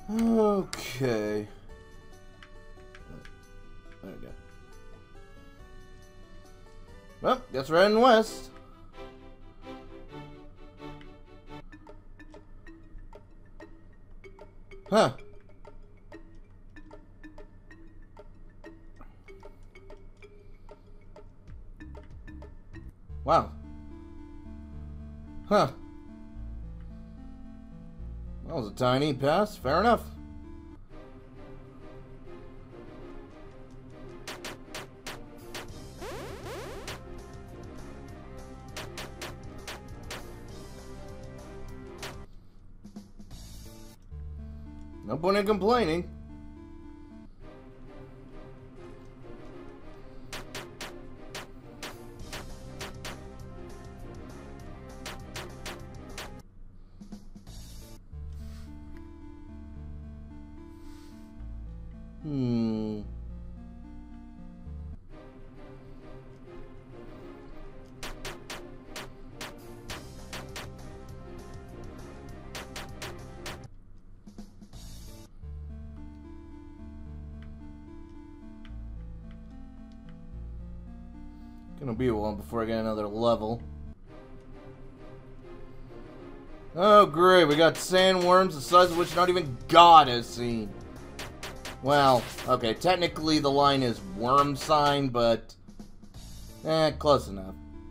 Okay. There we go. Well, guess we're heading west. Huh. Wow. Huh. That was a tiny pass. Fair enough. No point in complaining. Gonna be a while before I get another level. Oh great, we got sandworms the size of which not even God has seen. Well, okay, technically the line is worm sign, but close enough.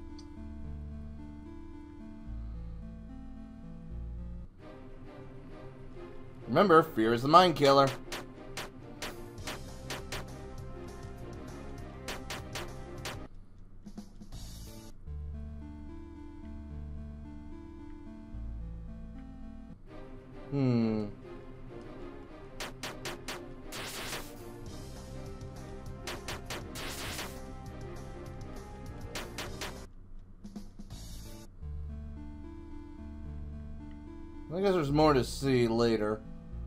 Remember, fear is the mind killer. I guess there's more to see later.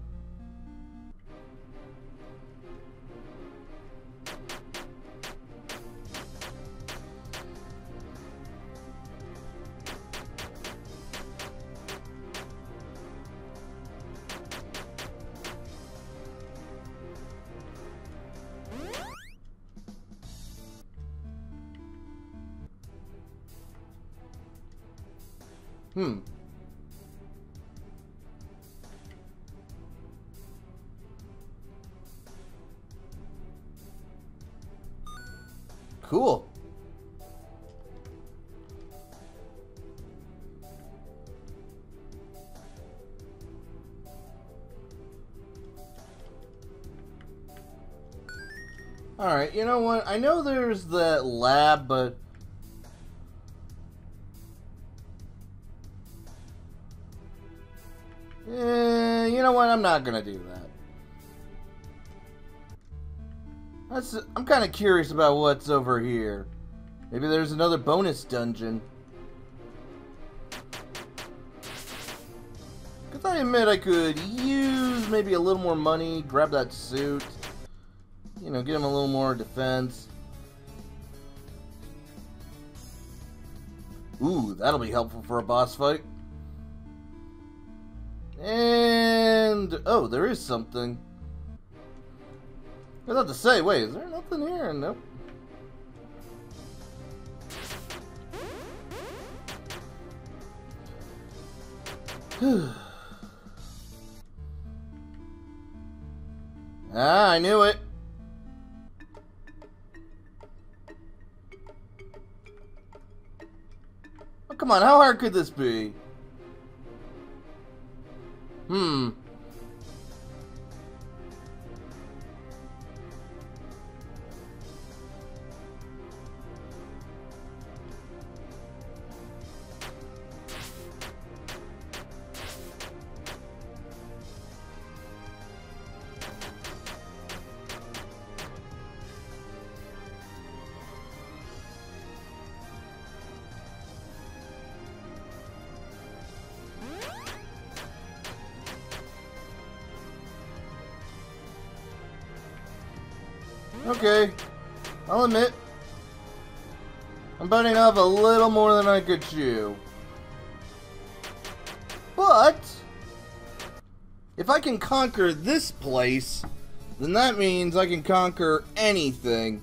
Cool. Alright, you know what? I know there's that lab, but... you know what? I'm not gonna do that. I'm kind of curious about what's over here. Maybe there's another bonus dungeon. Because I admit I could use maybe a little more money, grab that suit. You know, get him a little more defense. Ooh, that'll be helpful for a boss fight. And... oh, there is something. I was about to say, wait, is there nothing here? Nope. Ah, I knew it. Oh, come on, how hard could this be? Okay, I'll admit, I'm biting off a little more than I could chew. But, if if I can conquer this place, then that means I can conquer anything.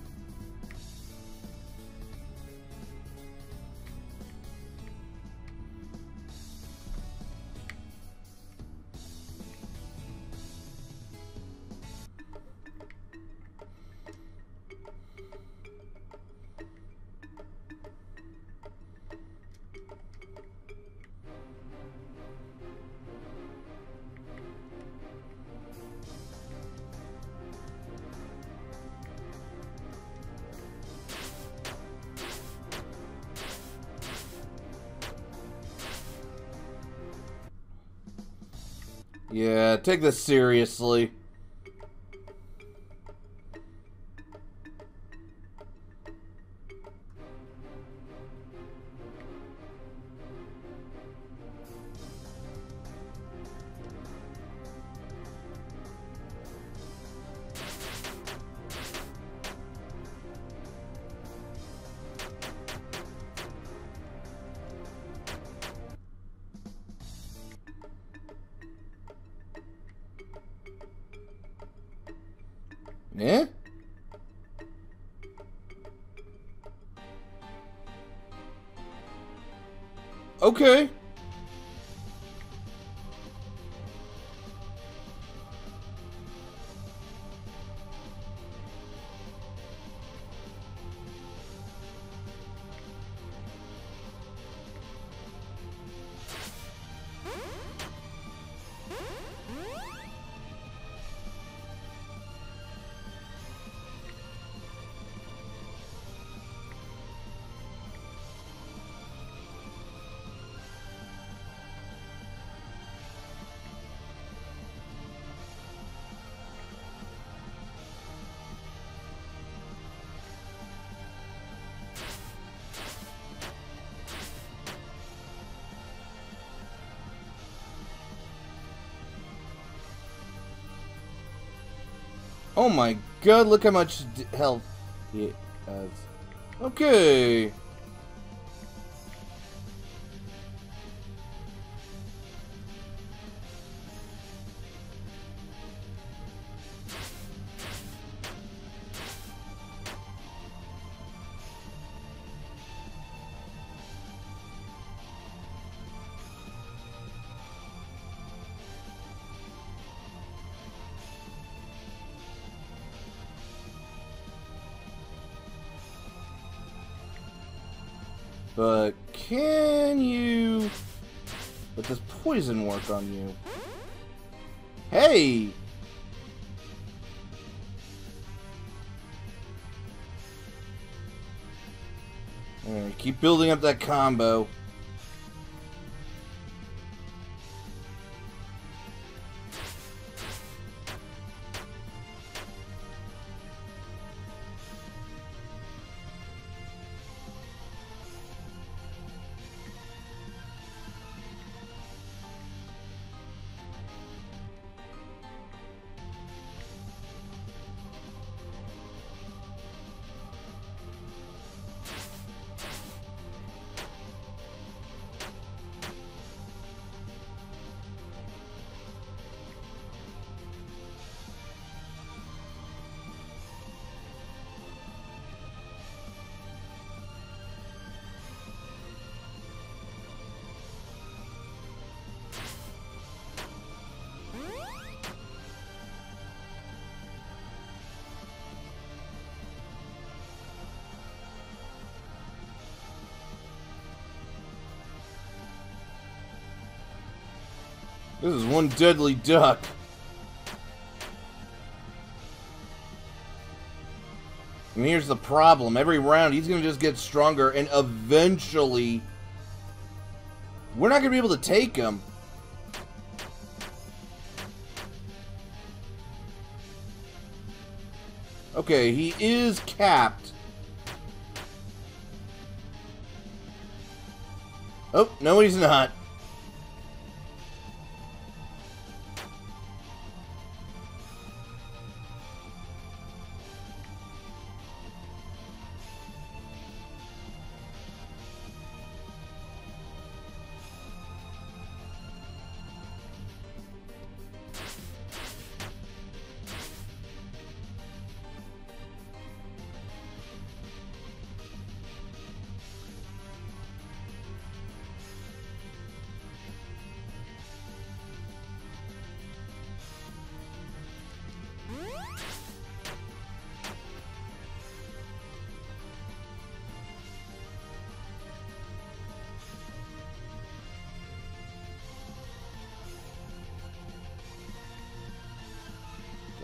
Yeah, take this seriously. Yeah? Okay. Oh my god, look how much health he has. Okay. But can you... But does poison work on you? Hey! Alright, keep building up that combo. This is one deadly duck. And here's the problem. Every round, he's going to just get stronger, and eventually, we're not going to be able to take him. Okay, he is capped. Oh, no, he's not.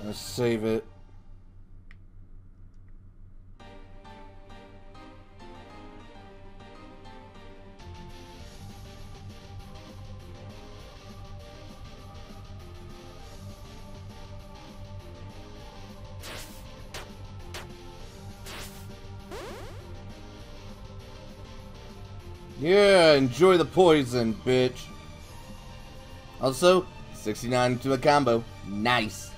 Let's save it. Yeah, enjoy the poison, bitch. Also, 69 to a combo. Nice.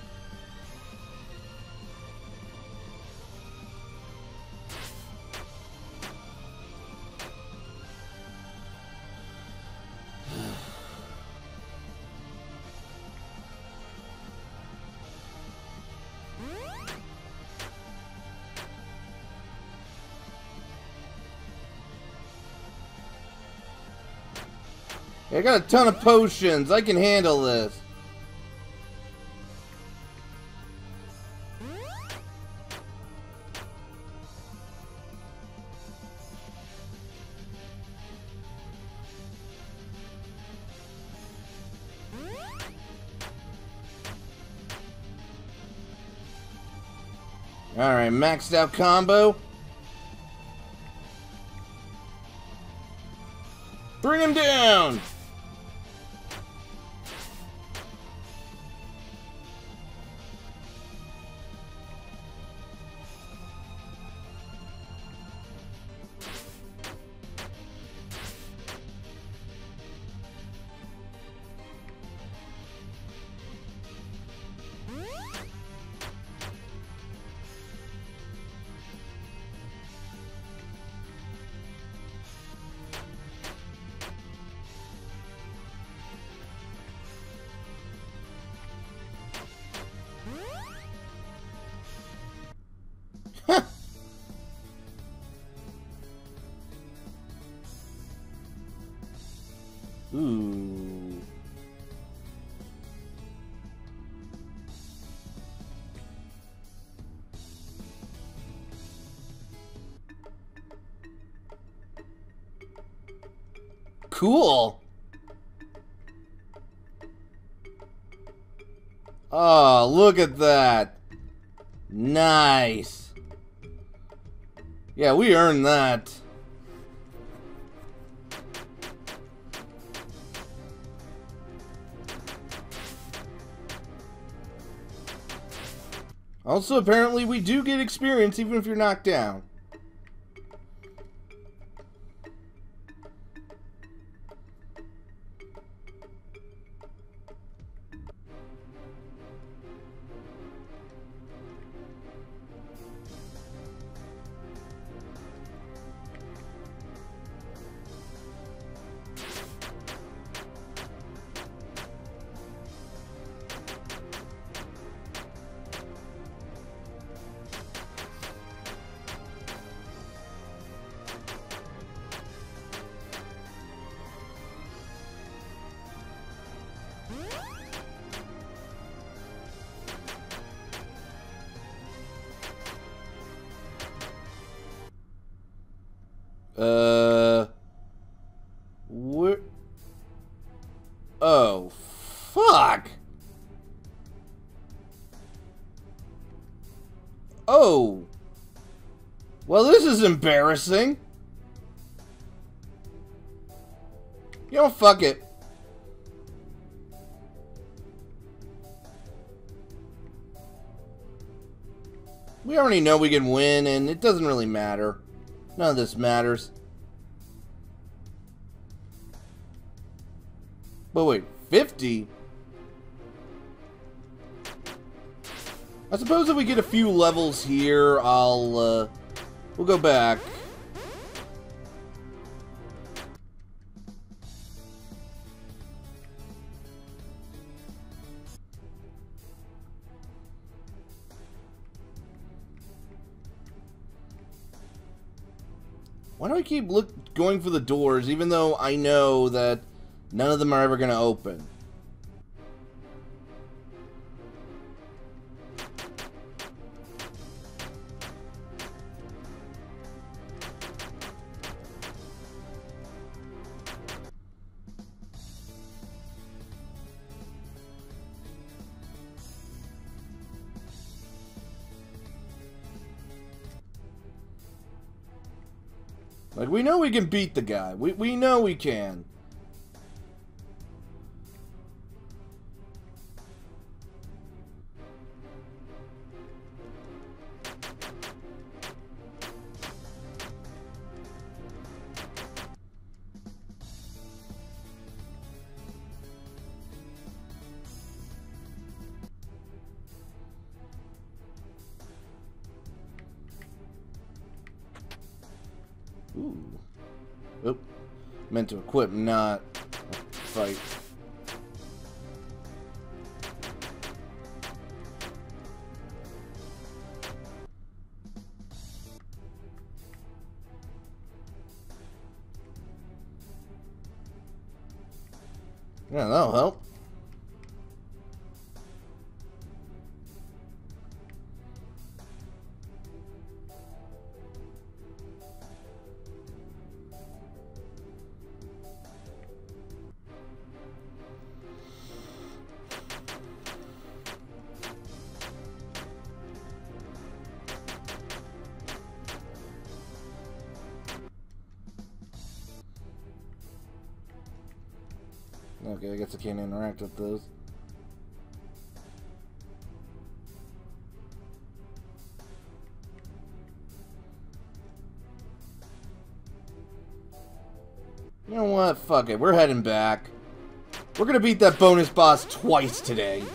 I got a ton of potions. I can handle this. Alright, maxed out combo. Bring him down! Ooh. Cool. Oh, look at that. Nice. Yeah, we earned that. Also, apparently, we do get experience even if you're knocked down. Where? Oh, fuck! Oh! Well, this is embarrassing. You know, fuck it. We already know we can win, and it doesn't really matter. None of this matters. But wait, 50? I suppose if we get a few levels here, we'll go back. Why do I keep going for the doors, even though I know that none of them are ever going to open? Like, we know we can beat the guy. We know we can. Ooh. Oop. Meant to equip, not fight. Yeah, that'll help. Okay, I guess I can't interact with those. You know what? Fuck it. We're heading back. We're gonna beat that bonus boss twice today.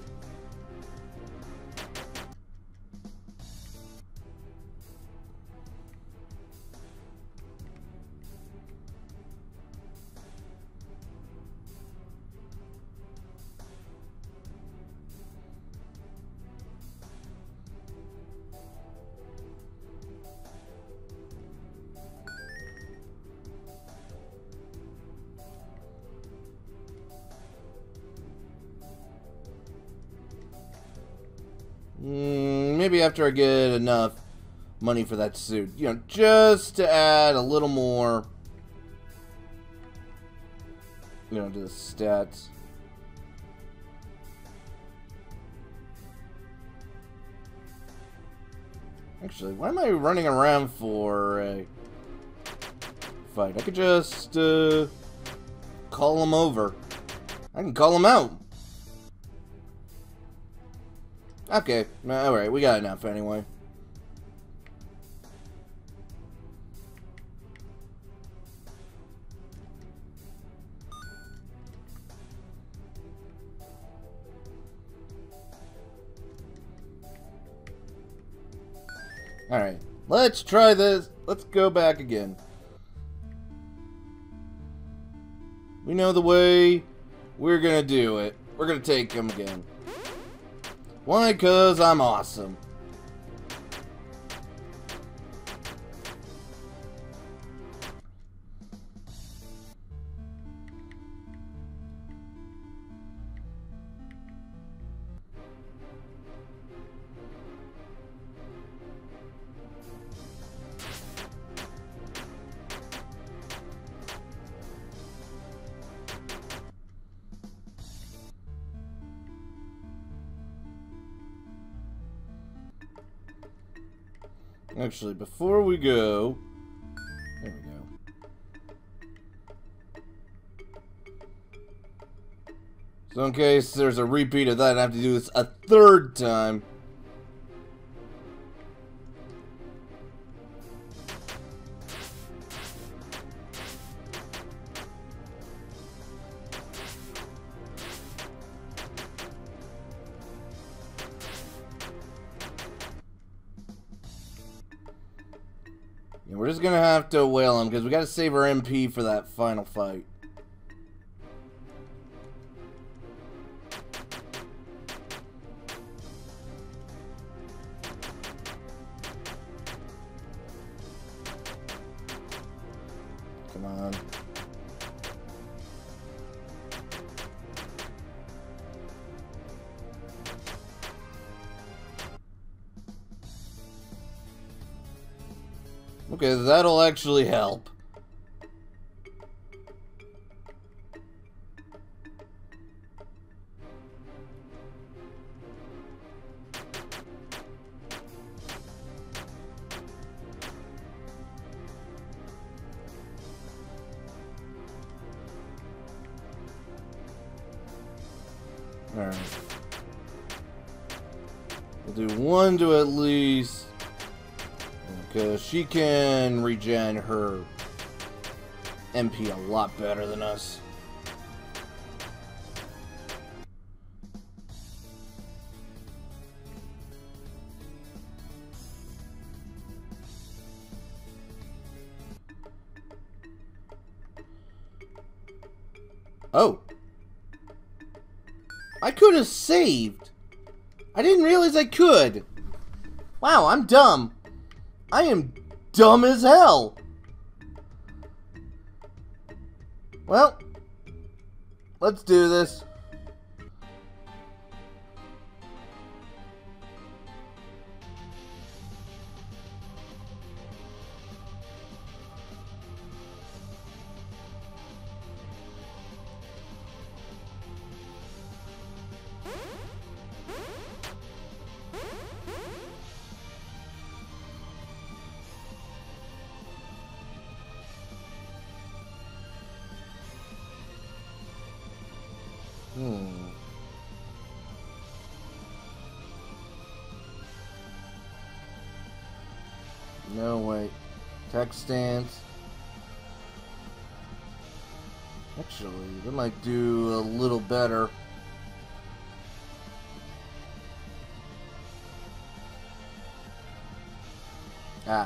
Maybe after I get enough money for that suit. You know, just to add a little more, you know, to the stats. Actually, why am I running around for a fight? I could just call him over. I can call him out. Okay, alright, we got enough anyway. Alright, let's try this. Let's go back again. We know the way we're gonna do it. We're gonna take him again. Why? 'Cause I'm awesome. Actually, before we go... There we go. So in case there's a repeat of that, I have to do this a third time. We're just gonna have to whale him because we gotta save our MP for that final fight. Come on. Okay, that'll actually help. Alright. We'll do one to at least... because she can regen her MP a lot better than us. Oh. I could have saved. I didn't realize I could. Wow, I'm dumb. I am dumb as hell. Well, let's do this. No, wait. Tech stance. Actually, that might do a little better. Ah.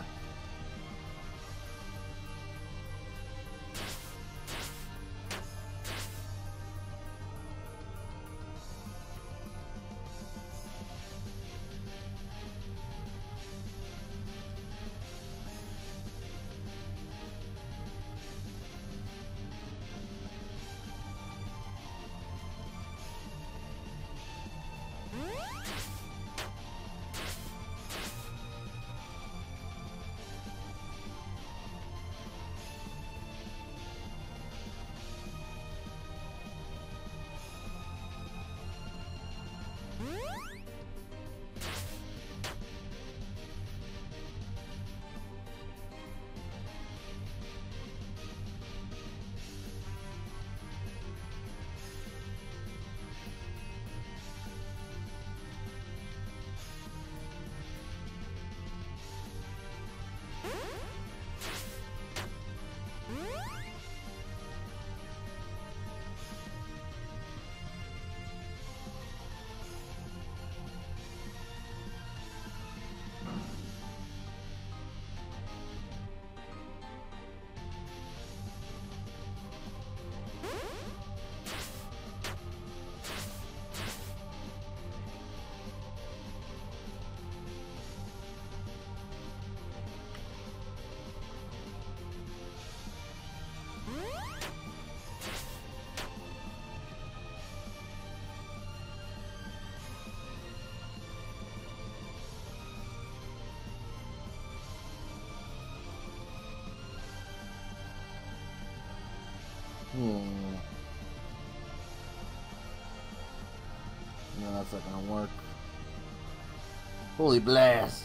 No, that's not gonna work. Holy blast.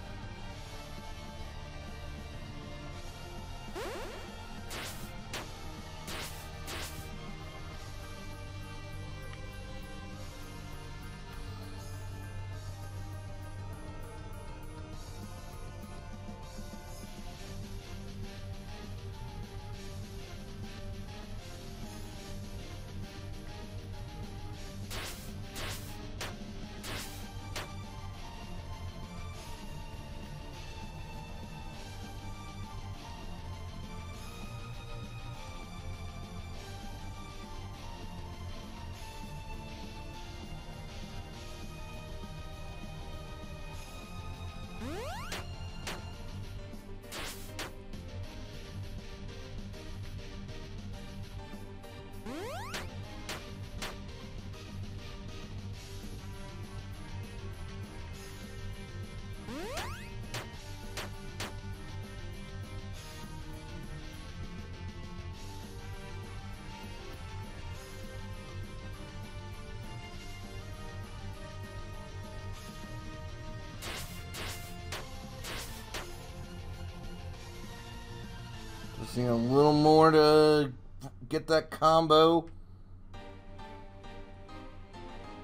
Just need a little more to get that combo.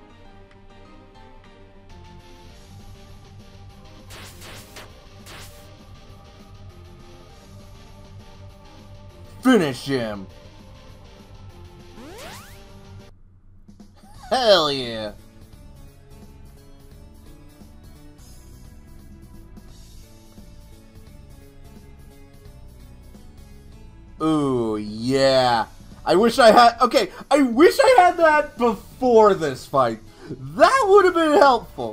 finish him. Hell yeah. Ooh, yeah. I wish I had... Okay, I wish I had that before this fight. That would have been helpful.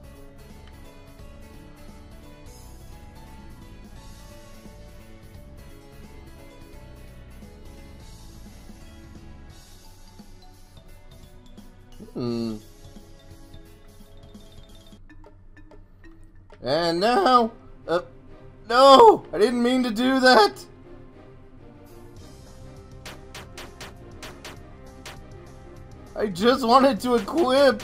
And now... no! I didn't mean to do that! I just wanted to equip!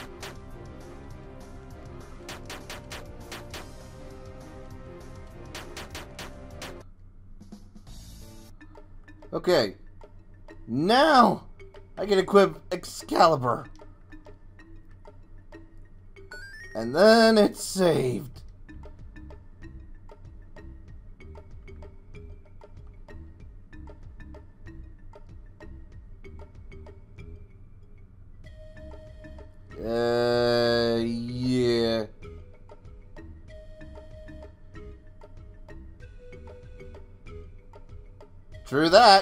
Okay. Now I can equip Excalibur. And then it's saved. Yeah. True that.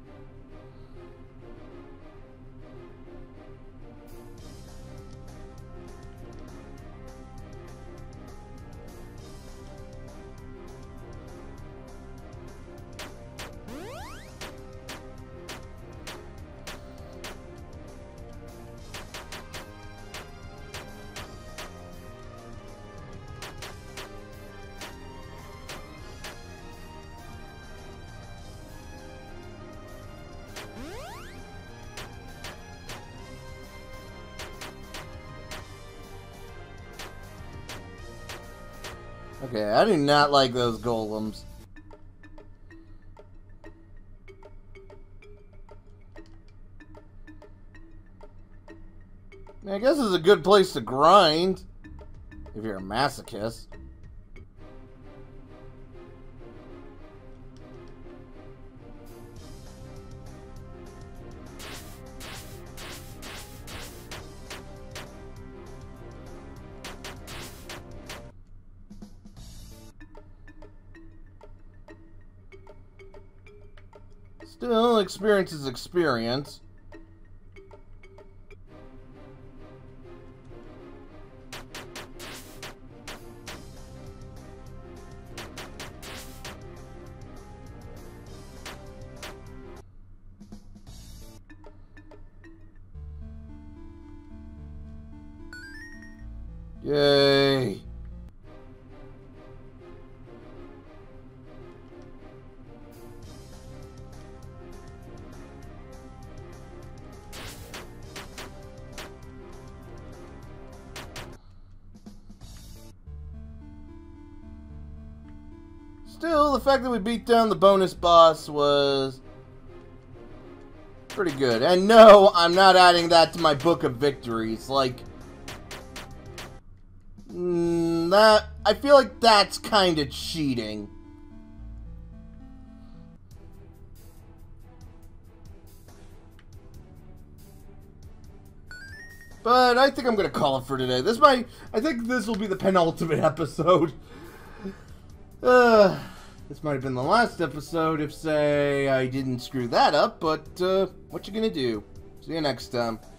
Okay, I do not like those golems. I guess it's a good place to grind if you're a masochist. Still, experience is experience. Yay. Still, the fact that we beat down the bonus boss was pretty good. And no, I'm not adding that to my book of victories. Like, that, I feel like that's kind of cheating. But I think I'm gonna call it for today. I think this will be the penultimate episode. This might have been the last episode if, say, I didn't screw that up, but, what you gonna do? See you next time.